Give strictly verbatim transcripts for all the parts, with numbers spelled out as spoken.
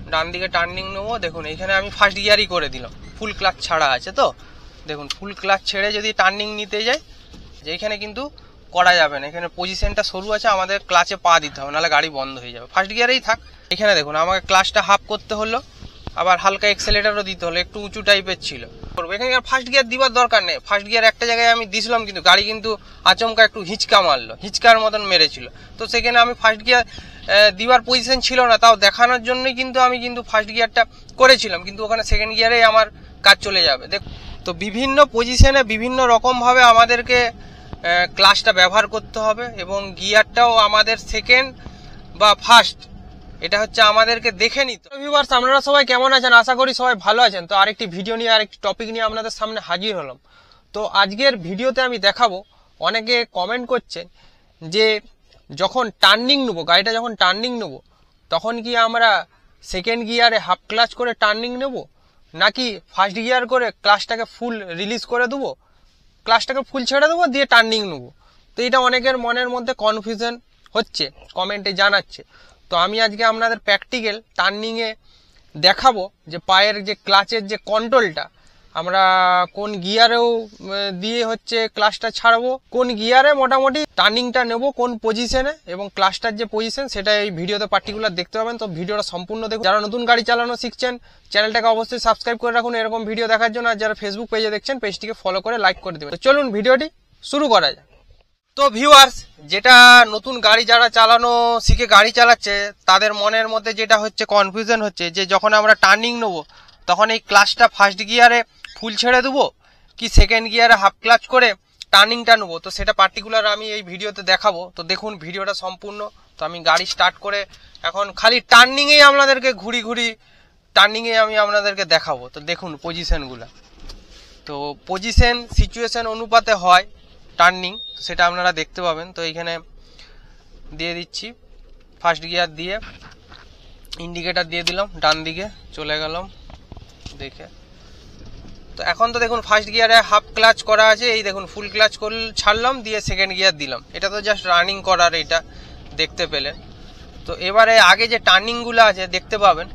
ডান দিকে টার্নিং নেবো। দেখুন এখানে আমি ফার্স্ট গিয়ারই করে দিলাম, ফুল ক্লাচ ছাড়া আছে। তো দেখুন ফুল ক্লাচ ছেড়ে যদি টার্নিং নিতে যাই, যে এখানে কিন্তু করা যাবে না, এখানে পজিশনটা সরু আছে, আমাদের ক্লাচে পা দিতে হবে, নাহলে গাড়ি বন্ধ হয়ে যাবে। ফার্স্ট গিয়ারেই থাক। এখানে দেখুন আমাকে ক্লাচটা হাফ করতে হলো, আবার হালকা এক্সেলেটারও দিতে হলো, একটু উঁচু টাইপের ছিল। এখানে ফার্স্ট গিয়ার দিবার দরকার নেই, ফার্স্ট গিয়ার একটা জায়গায় আমি দিছিলাম, কিন্তু গাড়ি কিন্তু আচমকা একটু হিচকা মারলো, হিচকার মতন মেরেছিল। তো সেখানে আমি ফার্স্ট গিয়ার দিবার পজিশন ছিল না, তাও দেখানোর জন্যই কিন্তু আমি কিন্তু ফার্স্ট গিয়ারটা করেছিলাম, কিন্তু ওখানে সেকেন্ড গিয়ারেই আমার কাজ চলে যাবে। দেখ, তো বিভিন্ন পজিশনে বিভিন্ন রকমভাবে আমাদেরকে ক্লাচটা ব্যবহার করতে হবে, এবং গিয়ারটাও আমাদের সেকেন্ড বা ফার্স্ট এটা হচ্ছে আমাদেরকে দেখে নিতে। ভিউয়ার্স, আপনারা সবাই কেমন আছেন? আশা করি সবাই ভালো আছেন। তো আরেকটি ভিডিও নিয়ে আরেকটি টপিক নিয়ে আপনাদের সামনে হাজির হলাম। তো আজকের ভিডিওতে আমি দেখাবো, অনেকে কমেন্ট করছেন যে যখন টার্নিং নেবো, গাড়িটা যখন টার্নিং নেবো, তখন কি আমরা সেকেন্ড গিয়ারে হাফ ক্লাচ করে টার্নিং নেব, নাকি ফার্স্ট গিয়ার করে ক্লাচটাকে ফুল রিলিজ করে দেবো, ক্লাচটাকে ফুল ছেড়ে দেবো দিয়ে টার্নিং নেবো। তো এটা অনেকের মনের মধ্যে কনফিউশন হচ্ছে, কমেন্টে জানাচ্ছে। তো আমি আজকে আপনাদের প্র্যাকটিক্যাল টার্নিংয়ে দেখাবো যে পায়ের যে ক্লাচের যে কন্ট্রোলটা আমরা কোন গিয়ারেও দিয়ে হচ্ছে ক্লাচটা ছাড়বো, কোন গিয়ারে মোটামুটি টার্নিংটা নেব, কোন পজিশনে, এবং ক্লাচটার যে পজিশন সেটা এই ভিডিওতে পার্টিকুলার দেখতে পাবেন। তো ভিডিওটা সম্পূর্ণ দেখুন। যারা নতুন গাড়ি চালানো শিখছেন, চ্যানেলটাকে অবশ্যই সাবস্ক্রাইব করে রাখুন এরকম ভিডিও দেখার জন্য। আর যারা ফেসবুক পেজে দেখছেন, পেজটিকে ফলো করে লাইক করে দেবেন। তো চলুন ভিডিওটি শুরু করা যায়। তো ভিউয়ার্স, যেটা নতুন গাড়ি যারা চালানো শিখে গাড়ি চালাচ্ছে, তাদের মনের মধ্যে যেটা হচ্ছে কনফিউশন হচ্ছে যে যখন আমরা টার্নিং নেবো, তখন এই ক্লাচটা ফার্স্ট গিয়ারে ফুল ছেড়ে দেবো, কি সেকেন্ড গিয়ারে হাফ ক্লাচ করে টার্নিংটা নেবো। তো সেটা পার্টিকুলার আমি এই ভিডিওতে দেখাবো। তো দেখুন ভিডিওটা সম্পূর্ণ। তো আমি গাড়ি স্টার্ট করে এখন খালি টার্নিংয়েই আপনাদেরকে ঘুরি ঘুরি টার্নিংয়ে আমি আপনাদেরকে দেখাবো। তো দেখুন পজিশনগুলো, তো পজিশন সিচুয়েশন অনুপাতে হয় টার্নিং, সেটা আপনারা দেখতে পাবেন। তো এইখানে দিয়ে দিচ্ছি ফার্স্ট গিয়ার দিয়ে, ইন্ডিকেটার দিয়ে দিলাম, ডান দিকে চলে গেলাম দেখে। তো এখন তো দেখুন ফার্স্ট গিয়ারে হাফ ক্লাচ করা আছে, এই দেখুন ফুল ক্লাচ করে ছাড়লাম, দিয়ে সেকেন্ড গিয়ার দিলাম। এটা তো জাস্ট রানিং করার, এটা দেখতে পেলেন। তো এবারে আগে যে টার্নিংগুলো আছে দেখতে পাবেন।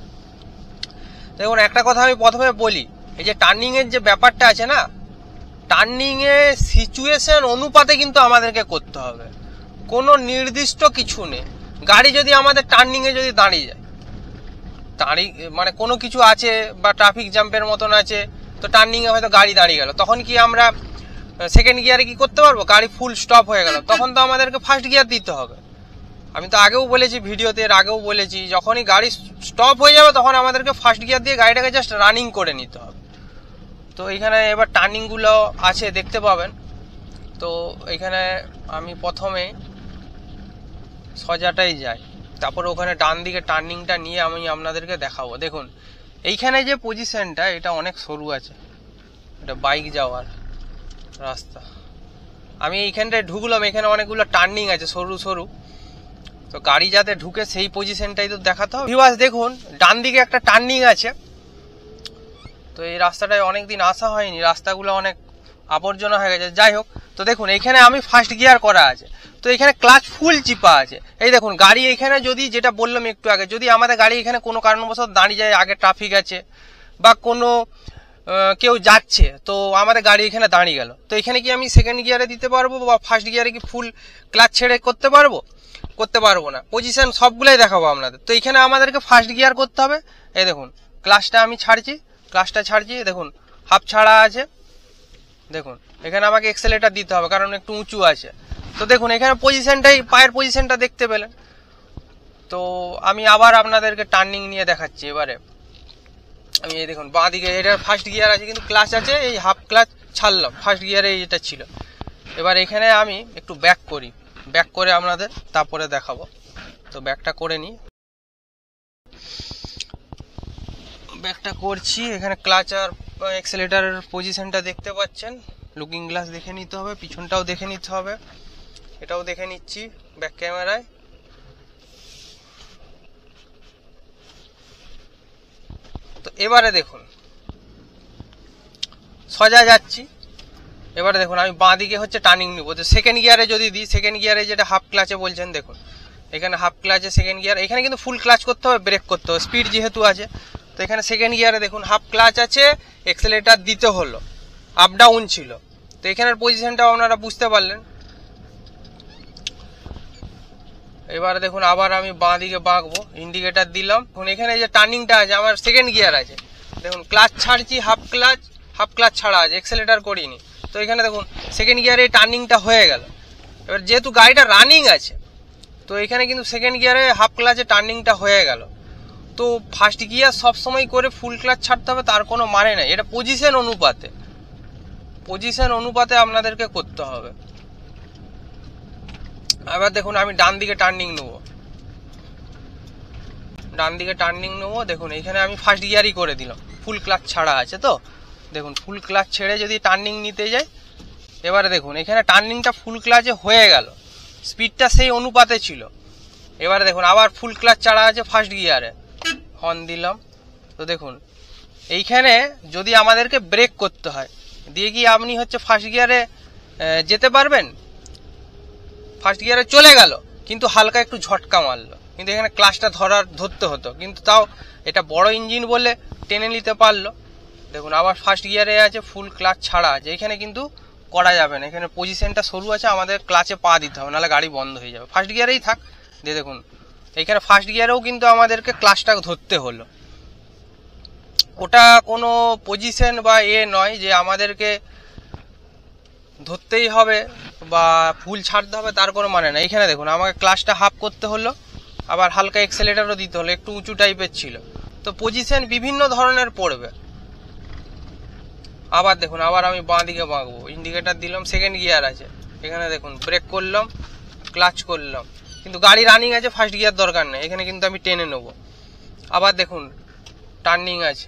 দেখুন একটা কথা আমি প্রথমে বলি, এই যে টার্নিংয়ের যে ব্যাপারটা আছে না, টার্নিংয়ে সিচুয়েশন অনুপাতে কিন্তু আমাদেরকে করতে হবে, কোনো নির্দিষ্ট কিছু নেই। গাড়ি যদি আমাদের টার্নিংয়ে যদি দাঁড়িয়ে যায়, দাঁড়িয়ে মানে কোনো কিছু আছে বা ট্রাফিক জ্যাম্পের মতন আছে, তো টার্নিংয়ে হয়তো গাড়ি দাঁড়িয়ে গেল, তখন কি আমরা সেকেন্ড গিয়ারে কি করতে পারবো? গাড়ি ফুল স্টপ হয়ে গেল, তখন তো আমাদেরকে ফার্স্ট গিয়ার দিতে হবে। আমি তো আগেও বলেছি ভিডিওতে, এর আগেও বলেছি, যখনই গাড়ি স্টপ হয়ে যাবে তখন আমাদেরকে ফার্স্ট গিয়ার দিয়ে গাড়িটাকে জাস্ট রানিং করে নিতে হবে। তো এইখানে এবার টার্নিংগুলো আছে দেখতে পাবেন। তো এইখানে আমি প্রথমে সোজাটাই যাই, তারপর ওখানে ডান দিকে টার্নিংটা নিয়ে আমি আপনাদেরকে দেখাবো। দেখুন এইখানে যে পজিশনটা, এটা অনেক সরু আছে, এটা বাইক যাওয়ার রাস্তা। আমি এইখানটায় ঢুকলাম, এখানে অনেকগুলো টার্নিং আছে সরু সরু, তো গাড়ি যাতে ঢুকে সেই পজিশনটাই তো দেখাতে হবে। ভিউয়ার্স দেখুন ডান দিকে একটা টার্নিং আছে। তো এই রাস্তাটায় অনেকদিন আসা হয়নি, রাস্তাগুলো অনেক আবর্জনা হয়ে গেছে, যাই হোক। তো দেখুন এখানে আমি ফার্স্ট গিয়ার করা আছে, তো এখানে ক্লাচ ফুল চিপা আছে। এই দেখুন গাড়ি এখানে যদি, যেটা বললাম একটু আগে, যদি আমাদের গাড়ি এখানে কোনো কারণবশত দাঁড়িয়ে যায়, আগে ট্রাফিক আছে বা কোনো কেউ যাচ্ছে, তো আমাদের গাড়ি এখানে দাঁড়িয়ে গেল, তো এখানে কি আমি সেকেন্ড গিয়ারে দিতে পারবো বা ফার্স্ট গিয়ারে কি ফুল ক্লাচ ছেড়ে করতে পারবো? করতে পারবো না। পজিশন সবগুলাই দেখাবো আপনাদের। তো এখানে আমাদেরকে ফার্স্ট গিয়ার করতে হবে। এই দেখুন ক্লাচটা আমি ছাড়ছি, ক্লাচটা ছাড়ছি, দেখুন হাফ ছাড়া আছে। দেখুন এখানে আমাকে এক্সেলেটার দিতে হবে, কারণ একটু উঁচু আছে। তো দেখুন এখানে পজিশনটাই, পায়ের পজিশনটা দেখতে পেলেন। তো আমি আবার আপনাদেরকে টার্নিং নিয়ে দেখাচ্ছি। এবারে আমি এই দেখুন বাঁ দিকে, এটা ফার্স্ট গিয়ার আছে কিন্তু ক্লাচ আছে, এই হাফ ক্লাচ ছাড়লাম, ফার্স্ট গিয়ারে এটা ছিল। এবার এখানে আমি একটু ব্যাক করি, ব্যাক করে আপনাদের তারপরে দেখাবো। তো ব্যাকটা করে নিই, ব্যাকটা করছি। এখানে ক্লাচ আর এক্সেলেটারের পজিশনটা দেখতে পাচ্ছেন, লুকিং গ্লাস দেখে নিতে হবে, পিছনটাও দেখে নিতে হবে, এটাও দেখে নিচ্ছি ব্যাক ক্যামেরায়। তো এবারে দেখুন সোজা যাচ্ছি। এবারে দেখুন আমি বাঁ দিকে হচ্ছে টার্নিং নিব, তো সেকেন্ড গিয়ারে যদি দিই, সেকেন্ড গিয়ারে যেটা হাফ ক্লাচে বলছেন, দেখুন এখানে হাফ ক্লাচে সেকেন্ড গিয়ার, এখানে কিন্তু ফুল ক্লাচ করতে হবে, ব্রেক করতে হবে, স্পিড যেহেতু আছে। তো এখানে সেকেন্ড গিয়ারে দেখুন হাফ ক্লাচ আছে, এক্সেলেটার দিতে হলো, আপ ডাউন ছিল। তো এখানের পজিশনটাও আপনারা বুঝতে পারলেন। এবারে দেখুন আবার আমি বাঁ দিকে বাঁকবো, ইন্ডিকেটার দিলাম। এখন এখানে যে টার্নিংটা আছে আমার সেকেন্ড গিয়ার আছে, দেখুন ক্লাচ ছাড়ছি, হাফ ক্লাচ হাফ ক্লাচ ছাড়া আছে, এক্সেলেটার করিনি। তো এখানে দেখুন সেকেন্ড গিয়ারে টার্নিংটা হয়ে গেল। এবার যেহেতু গাড়িটা রানিং আছে, তো এখানে কিন্তু সেকেন্ড গিয়ারে হাফ ক্লাচে টার্নিংটা হয়ে গেল। তো ফার্স্ট গিয়ার সবসময় করে ফুল ক্লাচ ছাড়তে হবে তার কোনো মানে নেই, এটা পজিশন অনুপাতে পজিশন অনুপাতে আপনাদেরকে করতে হবে। এবার দেখুন আমি ডান দিকে টার্নিং নেবো, ডান দিকে টার্নিং নেবো দেখুন এখানে আমি ফার্স্ট গিয়ারই করে দিলাম, ফুল ক্লাচ ছাড়া আছে। তো দেখুন ফুল ক্লাচ ছেড়ে যদি টার্নিং নিতে যাই, এবারে দেখুন এখানে টার্নিংটা ফুল ক্লাচে হয়ে গেল, স্পিডটা সেই অনুপাতে ছিল। এবারে দেখুন আবার ফুল ক্লাচ ছাড়া আছে ফার্স্ট গিয়ারে, হর্ন দিলাম। তো দেখুন এইখানে যদি আমাদেরকে ব্রেক করতে হয়, দিয়ে কি আপনি হচ্ছে ফার্স্ট গিয়ারে যেতে পারবেন? ফার্স্ট গিয়ারে চলে গেল কিন্তু হালকা একটু ঝটকা মারলো, কিন্তু এখানে ক্লাচটা ধরার ধরতে হতো, কিন্তু তাও এটা বড় ইঞ্জিন বলে টেনে নিতে পারলো। দেখুন আবার ফার্স্ট গিয়ারে আছে, ফুল ক্লাচ ছাড়া আছে, এখানে কিন্তু করা যাবে না, এখানে পজিশনটা সরু আছে, আমাদের ক্লাচে পা দিতে হবে, নাহলে গাড়ি বন্ধ হয়ে যাবে। ফার্স্ট গিয়ারেই থাক। দিয়ে দেখুন এইখানে ফার্স্ট গিয়ারেও কিন্তু আমাদেরকে ক্লাচটা ধরতে হলো, ওটা কোনো পজিশন বা এ নয় যে আমাদেরকে ধরতেই হবে বা ফুল ছাড়তে হবে তার কোনো মানে না। এখানে দেখুন আমাকে ক্লাচটা হাফ করতে হলো, আবার হালকা এক্সেলেটারও দিতে হলো, একটু উঁচু টাইপের ছিল। তো পজিশন বিভিন্ন ধরনের পড়বে। আবার দেখুন আবার আমি বাঁ দিকে বাঁকবো, ইন্ডিকেটার দিলাম, সেকেন্ড গিয়ার আছে, এখানে দেখুন ব্রেক করলাম, ক্লাচ করলাম, কিন্তু গাড়ি রানিং আছে, ফার্স্ট গিয়ার দরকার নেই, এখানে কিন্তু আমি টেনে নেবো। আবার দেখুন টার্নিং আছে,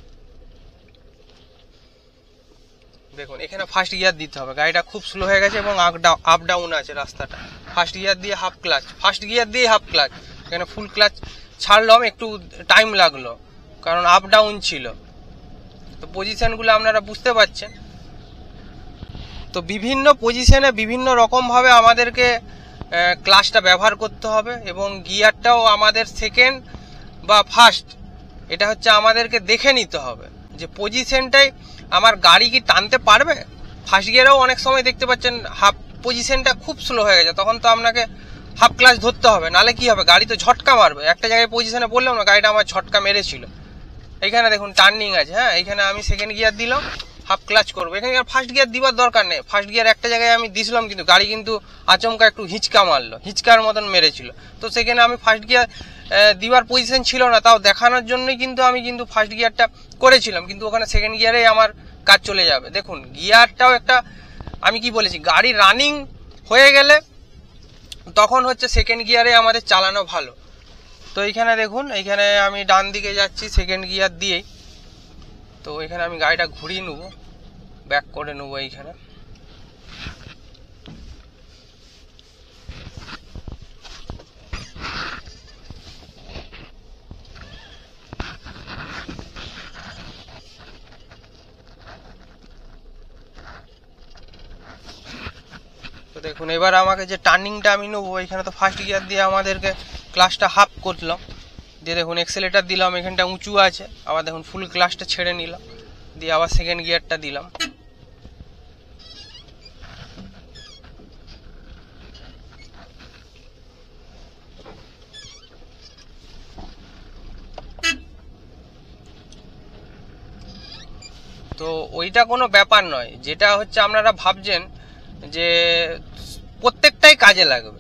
দেখুন এখানে ফার্স্ট গিয়ার দিতে হবে, গাড়িটা খুব স্লো হয়ে গেছে এবং আপ ডাউন আছে রাস্তাটা। ফার্স্ট গিয়ার দিয়ে হাফ ক্লাচ, ফার্স্ট গিয়ার দিয়ে হাফ ক্লাচ, এখানে ফুল ক্লাচ ছাড়লাম, একটু টাইম লাগলো কারণ আপ ডাউন ছিল। তো পজিশনগুলো আপনারা বুঝতে পারছেন। তো বিভিন্ন পজিশনে বিভিন্ন রকমভাবে আমাদেরকে ক্লাচটা ব্যবহার করতে হবে, এবং গিয়ারটাও আমাদের সেকেন্ড বা ফার্স্ট এটা হচ্ছে আমাদেরকে দেখে নিতে হবে যে পজিশনটাই আমার গাড়ি কি টানতে পারবে। ফার্স্ট গিয়ারেও অনেক সময় দেখতে পাচ্ছেন হাফ পজিশনটা খুব স্লো হয়ে গেছে, তখন তো আপনাকে হাফ ক্লাচ ধরতে হবে, নাহলে কি হবে গাড়ি তো ঝটকা মারবে। একটা জায়গায় পজিশনে বললাম না, গাড়িটা আমার ঝটকা মেরেছিল। এখানে দেখুন টার্নিং আছে, হ্যাঁ এখানে আমি সেকেন্ড গিয়ার দিলাম, হাফ ক্লাচ করবো, এখানে ফার্স্ট গিয়ার দিবার দরকার নেই। ফার্স্ট গিয়ার একটা জায়গায় আমি দিছিলাম, কিন্তু গাড়ি কিন্তু আচমকা একটু হিচকা মারলো, হিচকার মতন মেরেছিল। তো সেখানে আমি ফার্স্ট গিয়ার দিবার পজিশন ছিল না, তাও দেখানোর জন্যই কিন্তু আমি কিন্তু ফার্স্ট গিয়ারটা করেছিলাম, কিন্তু ওখানে সেকেন্ড গিয়ারেই আমার কাজ চলে যাবে। দেখুন গিয়ারটাও একটা, আমি কি বলেছি, গাড়ি রানিং হয়ে গেলে তখন হচ্ছে সেকেন্ড গিয়ারে আমাদের চালানো ভালো। তো এইখানে দেখুন এইখানে আমি ডান দিকে যাচ্ছি সেকেন্ড গিয়ার দিয়েই। তো এখানে আমি গাড়িটা ঘুরিয়ে নেব, ব্যাক করে নেব এইখানে। তো দেখুন এবার আমাকে যে টার্নিংটা আমি নেবো, এখানে তো ফার্স্ট গিয়ার দিয়ে আমাদেরকে ক্লাচটা হাফ করলাম, দিয়ে দেখুন এক্সেলেটার দিলাম, এখানটা উঁচু আছে, আবার দেখুন ফুল ক্লাচটা ছেড়ে নিলাম, দিয়ে আবার সেকেন্ড গিয়ারটা দিলাম। তো ওইটা কোনো ব্যাপার নয়, যেটা হচ্ছে আপনারা ভাবছেন যে প্রত্যেকটাই কাজে লাগবে।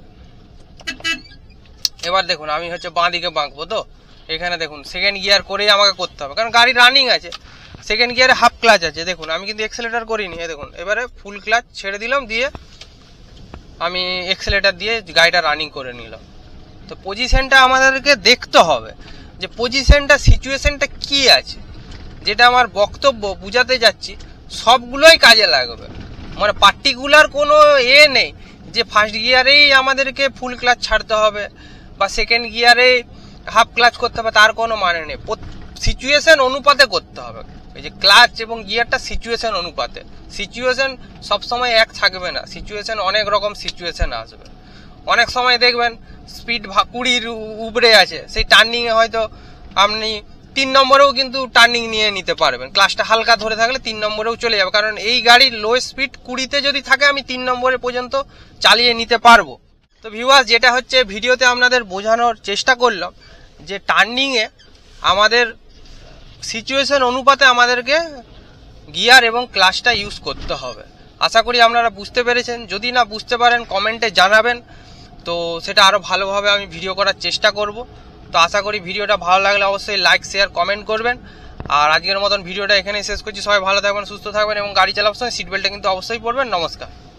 এবার দেখুন আমি হচ্ছে বাঁ দিকে বাঁকবো, তো এখানে দেখুন সেকেন্ড গিয়ার করেই আমাকে করতে হবে, কারণ গাড়ি রানিং আছে, সেকেন্ড গিয়ারে হাফ ক্লাচ আছে। দেখুন আমি কিন্তু এক্সেলেটার করিনি, দেখুন এবারে ফুল ক্লাচ ছেড়ে দিলাম, দিয়ে আমি এক্সেলেটার দিয়ে গাড়িটা রানিং করে নিলাম। তো পজিশনটা আমাদেরকে দেখতে হবে যে পজিশনটা সিচুয়েশনটা কি আছে, যেটা আমার বক্তব্য বুঝাতে যাচ্ছি সবগুলোই কাজে লাগবে, মানে পার্টিকুলার কোনো এ নেই যে ফার্স্ট গিয়ারেই আমাদেরকে ফুল ক্লাচ ছাড়তে হবে বা সেকেন্ড গিয়ারে হাফ ক্লাচ করতে হবে, তার কোনো মানে নেই। সিচুয়েশন অনুপাতে করতে হবে। এই যে ক্লাচ এবং গিয়ারটা সিচুয়েশন অনুপাতে, সিচুয়েশন সবসময় এক থাকবে না, সিচুয়েশন অনেক রকম সিচুয়েশন আসবে। অনেক সময় দেখবেন স্পিড কুড়ির উপরে আছে, সেই টার্নিংয়ে হয়তো আপনি তিন নম্বরেও কিন্তু টার্নিং নিয়ে নিতে পারবেন। ক্লাসটা হালকা ধরে থাকলে তিন নম্বরেও চলে যাবে, কারণ এই গাড়ির লো স্পিড কুড়িতে যদি থাকে আমি তিন নম্বরে পর্যন্ত চালিয়ে নিতে পারবো। তো ভিউয়ার্স, যেটা হচ্ছে ভিডিওতে আপনাদের বোঝানোর চেষ্টা করলাম যে টার্নিংয়ে আমাদের সিচুয়েশন অনুপাতে আমাদেরকে গিয়ার এবং ক্লাচটা ইউজ করতে হবে। আশা করি আপনারা বুঝতে পেরেছেন। যদি না বুঝতে পারেন কমেন্টে জানাবেন, তো সেটা আরও ভালোভাবে আমি ভিডিও করার চেষ্টা করব। তো আশা করি ভিডিওটা ভালো লাগলে অবশ্যই লাইক শেয়ার কমেন্ট করবেন। আর আজকের মতন ভিডিওটা এখানেই শেষ করছি। সবাই ভালো থাকবেন, সুস্থ থাকবেন এবং গাড়ি চালাবার সময় সিট বেল্টটা কিন্তু অবশ্যই পরবেন। নমস্কার।